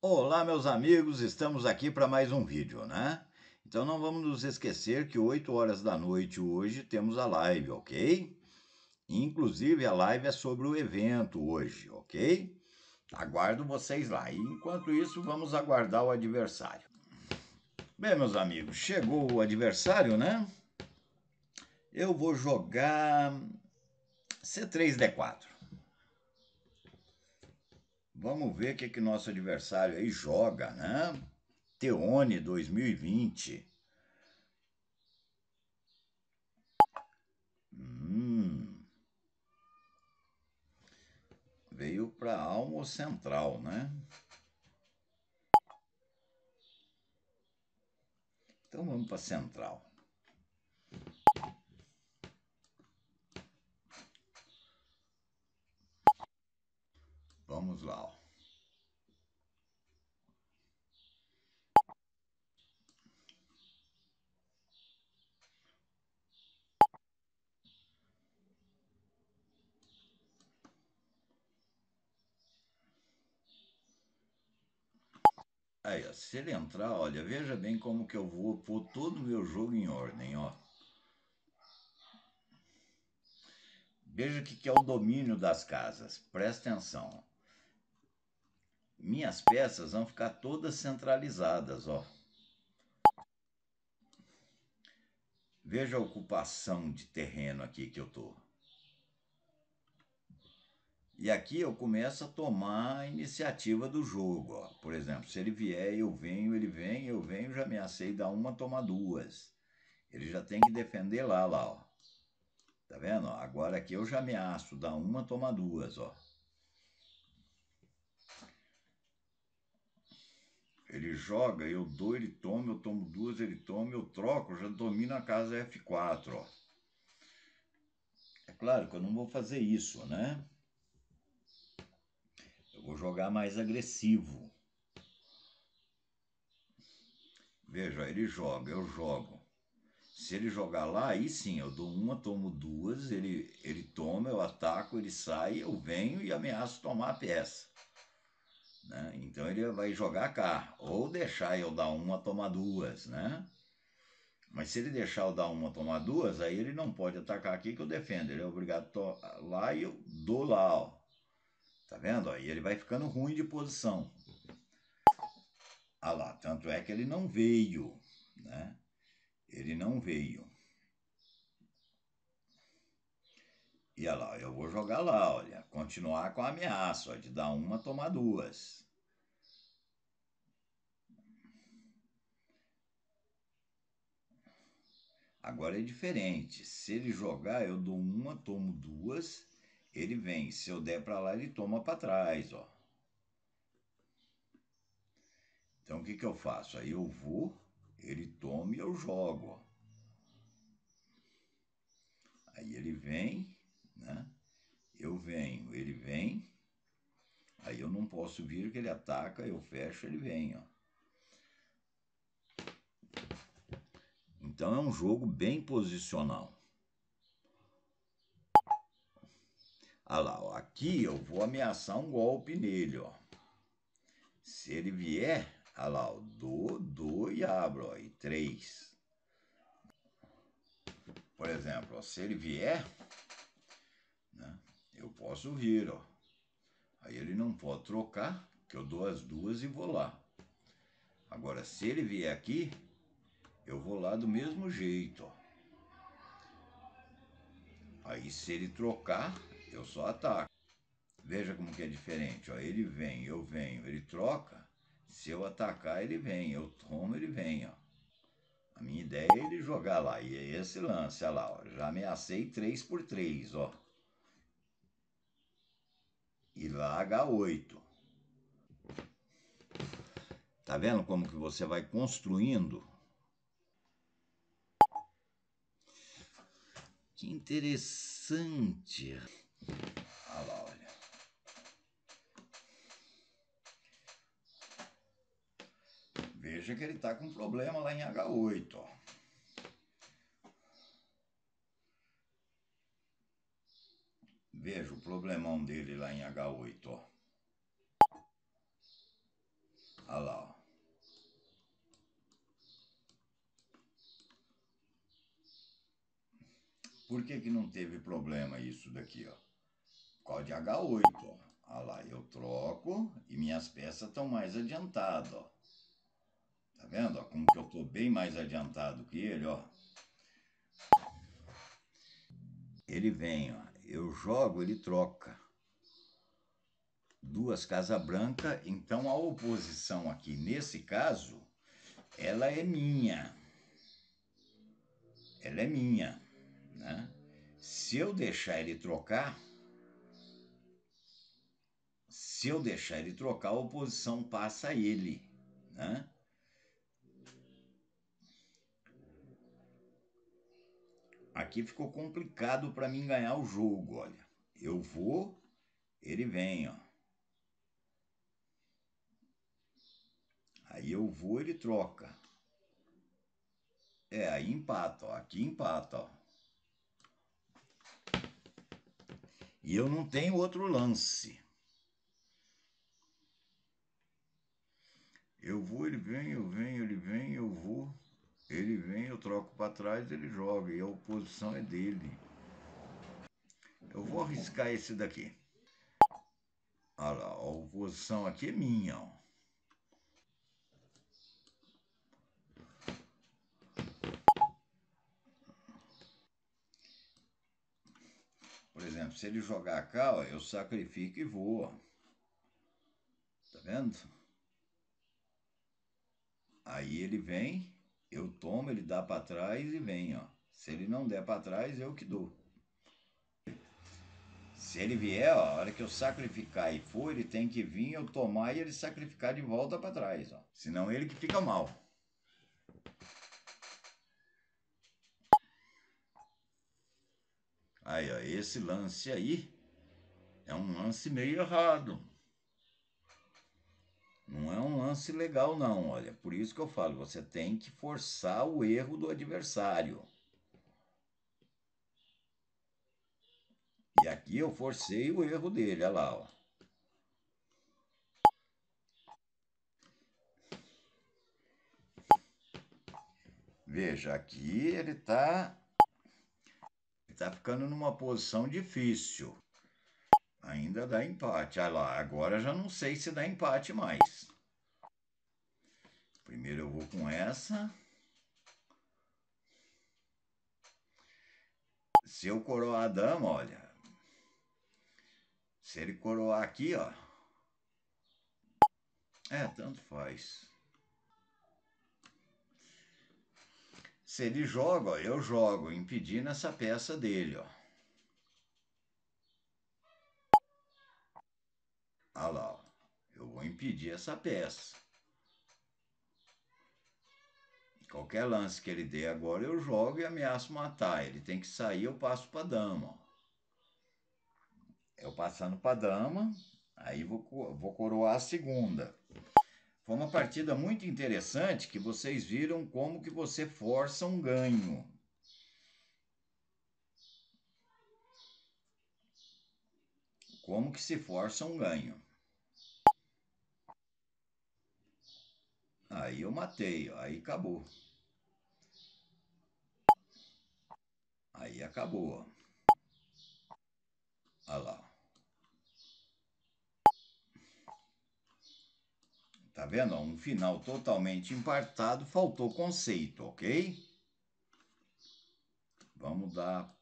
Olá, meus amigos, estamos aqui para mais um vídeo, né? Então não vamos nos esquecer que 8 horas da noite hoje temos a live, ok? Inclusive a live é sobre o evento hoje, ok? Aguardo vocês lá. E enquanto isso, vamos aguardar o adversário. Bem, meus amigos, chegou o adversário, né? Eu vou jogar C3D4. Vamos ver o que nosso adversário aí joga, né? Teone 2020. Veio para Almo Central, né? Então vamos para Central. Vamos lá. Ó. Aí, ó, se ele entrar, olha, veja bem como que eu vou pôr todo o meu jogo em ordem, ó. Veja o que é o domínio das casas. Presta atenção. Minhas peças vão ficar todas centralizadas, ó. Veja a ocupação de terreno aqui que eu tô. E aqui eu começo a tomar a iniciativa do jogo, ó. Por exemplo, se ele vier, eu venho, ele vem, eu venho, já ameacei dar uma, toma duas. Ele já tem que defender lá, ó. Tá vendo? Agora aqui eu já ameaço, dá uma, toma duas, ó. Ele joga, eu dou, ele toma, eu tomo duas, ele toma, eu troco, eu já domino a casa F4, ó. É claro que eu não vou fazer isso, né? Eu vou jogar mais agressivo. Veja, ele joga, eu jogo. Se ele jogar lá, aí sim, eu dou uma, tomo duas, ele toma, eu ataco, ele sai, eu venho e ameaço tomar a peça. Né? Então ele vai jogar cá, ou deixar eu dar uma, tomar duas, né? Mas se ele deixar eu dar uma, tomar duas, aí ele não pode atacar aqui que eu defendo. Ele é obrigado a lá e eu dou lá, ó. Tá vendo? Aí ele vai ficando ruim de posição. Ah lá, tanto é que ele não veio, né? Ele não veio. E olha lá, eu vou jogar lá, olha, continuar com a ameaça, ó, de dar uma, tomar duas. Agora é diferente. Se ele jogar, eu dou uma, tomo duas, ele vem. Se eu der para lá, ele toma para trás, ó. Então o que eu faço? Aí eu vou, ele toma e eu jogo, ó. Aí ele vem, né? Eu venho, ele vem. Aí eu não posso vir que ele ataca, eu fecho, ele vem, ó. Então é um jogo bem posicional. Ah lá, ó, aqui eu vou ameaçar um golpe nele, ó. Se ele vier, ah lá, ó, dou e abro, ó, e três. Por exemplo, ó, se ele vier, né, eu posso vir, ó. Aí ele não pode trocar, que eu dou as duas e vou lá. Agora, se ele vier aqui, eu vou lá do mesmo jeito, ó. Aí se ele trocar, eu só ataco. Veja como que é diferente, ó. Ele vem, eu venho, ele troca. Se eu atacar, ele vem. Eu tomo, ele vem, ó. A minha ideia é ele jogar lá. E é esse lance, olha lá, ó. Já ameacei 3 por 3, ó. E lá H8. Tá vendo como que você vai construindo? Que interessante. Olha lá, olha. Veja que ele tá com problema lá em H8, ó. Veja o problemão dele lá em H8, ó. Por que que não teve problema isso daqui, ó? Por causa de H8, ó. Olha lá, eu troco e minhas peças estão mais adiantadas, ó. Tá vendo, ó? Como que eu tô bem mais adiantado que ele, ó. Ele vem, ó. Eu jogo, ele troca. Duas casas brancas, então a oposição aqui, nesse caso, ela é minha. Ela é minha, né? Se eu deixar ele trocar, a oposição passa a ele, né? Aqui ficou complicado para mim ganhar o jogo, olha. Eu vou, ele vem, ó. Aí eu vou, ele troca. É, aí empata, ó. Aqui empata, ó. E eu não tenho outro lance. Eu vou, ele vem, eu venho, ele vem, eu vou. Ele vem, eu troco para trás, ele joga. E a oposição é dele. Eu vou arriscar esse daqui. Olha lá, a oposição aqui é minha, ó. Por exemplo, se ele jogar cá, ó, eu sacrifico e vou, ó. Tá vendo? Aí ele vem, eu tomo, ele dá para trás e vem, ó. Se ele não der para trás, eu que dou. Se ele vier, ó, a hora que eu sacrificar e for, ele tem que vir, eu tomar e ele sacrificar de volta para trás, ó. Senão ele que fica mal. Aí, ó, esse lance aí é um lance meio errado. Não é um lance legal, não, olha. Por isso que eu falo, você tem que forçar o erro do adversário. E aqui eu forcei o erro dele, olha lá, ó. Veja, aqui ele tá ficando numa posição difícil. Ainda dá empate. Olha lá, agora já não sei se dá empate mais. Primeiro eu vou com essa. Se eu coroar a dama, olha. Se ele coroar aqui, ó. É, tanto faz. Se ele joga, ó, eu jogo, impedindo essa peça dele, ó. Olha lá, ó. Eu vou impedir essa peça. Qualquer lance que ele dê agora, eu jogo e ameaço matar. Ele tem que sair, eu passo para dama, ó. Eu passando para dama, aí vou coroar a segunda. Foi uma partida muito interessante que vocês viram como que você força um ganho. Como que se força um ganho. Aí eu matei, ó, aí acabou. Aí acabou. Olha lá. Tá vendo? Um final totalmente empatado, faltou conceito, ok? Vamos dar